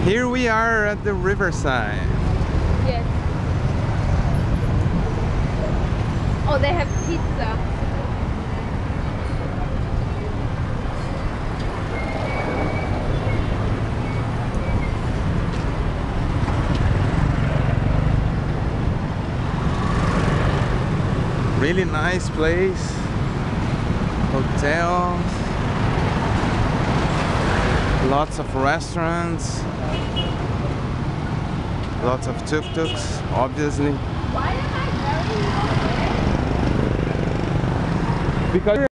Here we are at the riverside. Yes. Oh, they have pizza. Really nice place. Hotels. Lots of restaurants. Lots of tuk-tuks, obviously. Why am I very Because